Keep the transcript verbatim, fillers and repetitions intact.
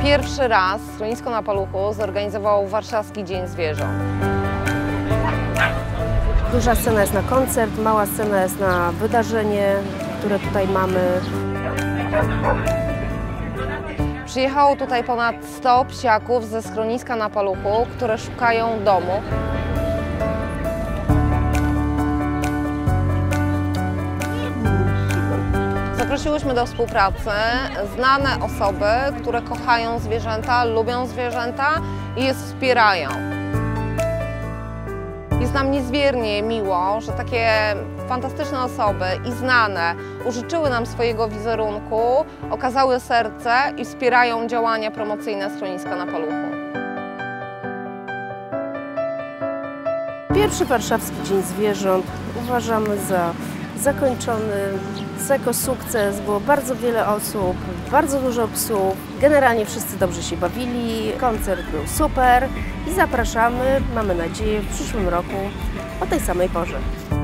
Pierwszy raz Schronisko na Paluchu zorganizowało Warszawski Dzień Zwierząt. Duża scena jest na koncert, mała scena jest na wydarzenie, które tutaj mamy. Przyjechało tutaj ponad sto psiaków ze Schroniska na Paluchu, które szukają domu. Zaprosiłyśmy do współpracy znane osoby, które kochają zwierzęta, lubią zwierzęta i je wspierają. Jest nam niezmiernie miło, że takie fantastyczne osoby i znane użyczyły nam swojego wizerunku, okazały serce i wspierają działania promocyjne Schroniska na Paluchu. Pierwszy Warszawski Dzień Zwierząt uważamy za zakończony, jako sukces. Było bardzo wiele osób, bardzo dużo psów. Generalnie wszyscy dobrze się bawili, koncert był super i zapraszamy, mamy nadzieję, w przyszłym roku o tej samej porze.